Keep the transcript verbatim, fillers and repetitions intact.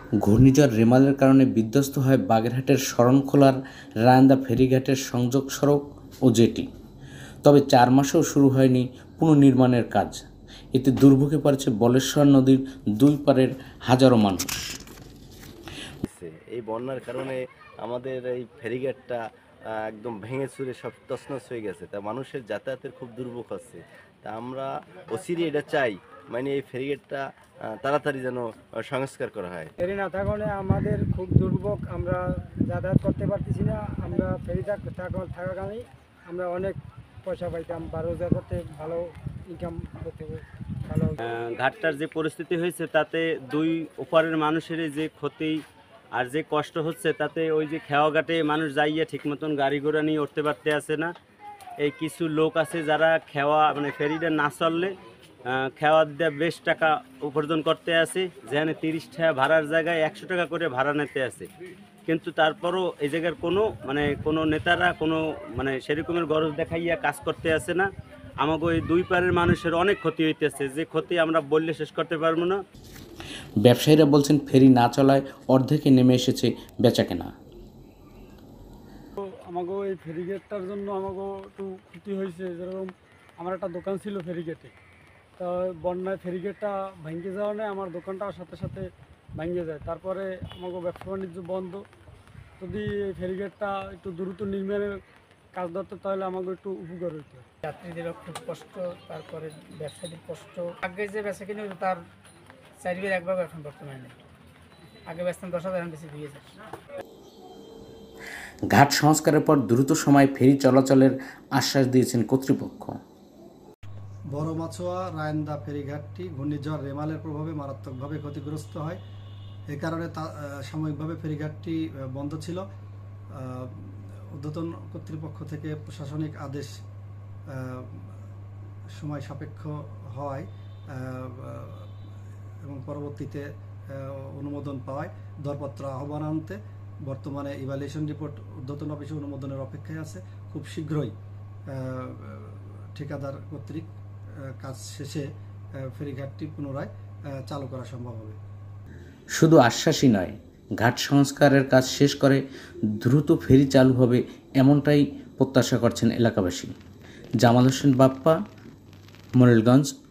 ঘূর্ণিঝড় রেমালের কারণে বিধ্বস্ত হয় বাগেরহাটের শরণখোলার রায়ন্দা ফেরিঘাটের সংযোগ সড়ক ও জেটি। তবে চার মাসেও শুরু হয়নি পুনর্নির্মাণের কাজ। এতে দুর্ভোগে পড়েছে বলেশ্বর নদীর দুই পারের হাজারো মানুষ। এই বন্যার কারণে আমাদের এই ফেরিঘাটটা একদম ভেঙে চুরে সব তছনছ হয়ে গেছে, তা মানুষের যাতায়াতের খুব দুর্ভোগ হচ্ছে। তা আমরা অচিরে এটা চাই, মানে এই ফেরিঘাটটা তাড়াতাড়ি যেন সংস্কার করা হয়। ফেরি না থাকলে আমাদের খুব দুর্ভোগ, আমরা যাতায়াত করতে পারতেছি না। আমরা ফেরি থাকাকালেই আমরা অনেক পয়সা পাইতাম বা রোজগার করতে ভালো ইনকাম করতে ভালো। ঘাটটার যে পরিস্থিতি হয়েছে তাতে দুই ওপারের মানুষের যে ক্ষতি আর যে কষ্ট হচ্ছে, তাতে ওই যে খেওয়া ঘাটে মানুষ যাইয়া ঠিক মতন গাড়ি ঘোড়া নিয়ে উঠতে পারতে আসে না। এই কিছু লোক আছে যারা খেওয়া মানে ফেরিটা না চললে খেওয়া দিয়ে বেশ টাকা উপার্জন করতে আসে, যেখানে তিরিশ টাকা ভাড়ার জায়গায় একশো টাকা করে ভাড়া নিতে আসে। কিন্তু তারপরও এই জায়গার কোনো মানে কোনো নেতারা কোনো মানে সেরকমের গরজ দেখাইয়া কাজ করতে আসে না। আমাকে ওই দুই পারের মানুষের অনেক ক্ষতি হইতেছে, যে ক্ষতি আমরা বললে শেষ করতে পারবো না। ব্যবসায়ীরা বলছেন ফেরি না চলায় অর্ধেকে নেমে এসেছে বেচাকেনা। আমাকে এই ফেরিগেটটার জন্য আমাকে একটু ক্ষতি হয়েছে। যেরকম আমার একটা দোকান ছিল ফেরিগেটে, তা বন্যায় ফেরিগেটটা ভেঙে যাওয়া নেই, আমার দোকানটাও সাথে সাথে ভেঙে যায়। তারপরে আমাকে ব্যবসা বাণিজ্য বন্ধ। যদি এই ফেরিগেটটা একটু দ্রুত নির্মাণের কাজ ধরতে তাহলে আমাকে একটু উপকার হইতো। যাত্রীদেরও খুব কষ্ট, তারপরে ব্যবসায়ীদের কষ্ট। আগে যে বেচা কিনে তার চারিবের একভাবে এখন বর্তমানে নেই। আগে বেচতাম দশ হাজার, এখন বেশি দুই হাজার। ঘাট সংস্কারের পর দ্রুত সময় ফেরি চলাচলের আশ্বাস দিয়েছেন কর্তৃপক্ষ। বড় মাছোয়া রায়ন্দা ফেরিঘাটটি ঘূর্ণিঝড় রেমালের প্রভাবে মারাত্মকভাবে ক্ষতিগ্রস্ত হয়। এ কারণে তা সাময়িকভাবে ফেরিঘাটটি বন্ধ ছিল। ঊর্ধ্বতন কর্তৃপক্ষ থেকে প্রশাসনিক আদেশ সময় সাপেক্ষ হওয়ায় এবং পরবর্তীতে অনুমোদন পাওয়ায় দরপত্র আহ্বান আনতে বর্তমানে ইভ্যালুয়েশন রিপোর্ট ঊর্ধ্বতন অফিসে অনুমোদনের অপেক্ষায় আছে। খুব শীঘ্রই ঠিকাদার কর্তৃক কাজ শেষে ফেরিঘাটটি পুনরায় চালু করা সম্ভব হবে। শুধু আশ্বাসই নয়, ঘাট সংস্কারের কাজ শেষ করে দ্রুত ফেরি চালু হবে এমনটাই প্রত্যাশা করছেন এলাকাবাসী। জামাল হোসেন বাপ্পা, মোরেলগঞ্জ।